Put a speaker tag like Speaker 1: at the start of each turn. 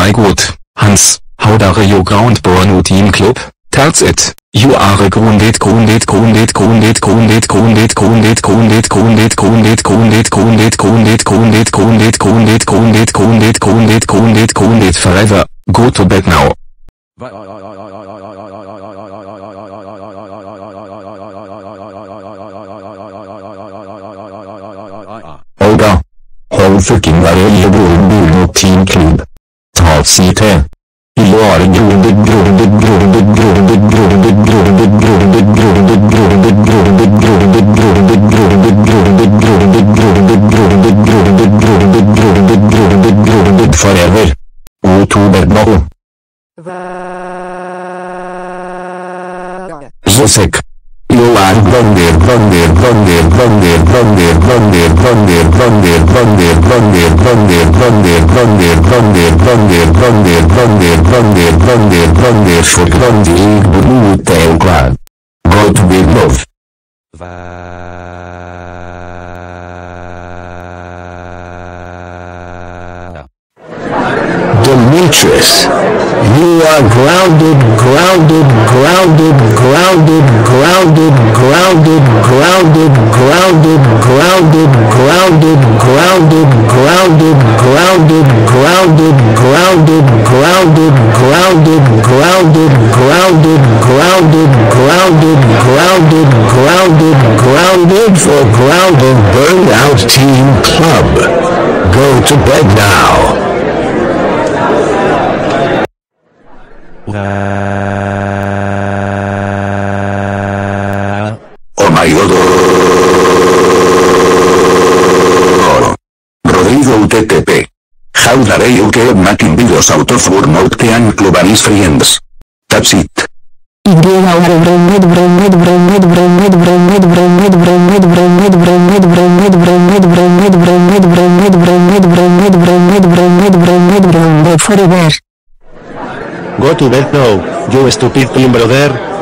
Speaker 1: my god, Hans, how dare you ground Borno Team Club, that's it, you are grounded. Forever, go to bed now.
Speaker 2: Olga. Hold fucking være i Borno Team Club. Ta si til. You are grounded forever. Go to bed now. Zosek. You are grounded. For grounding Blue Tail Clan. Go to bed love. Demetrius. You are grounded. For grounded Burnout Team Club. Go to bed now. Oh my god. Rodrigo UTTP. How dare you keep making videos out of Burnout Team Club and his friends. That's it.
Speaker 3: Go to bed now, you stupid clean brother.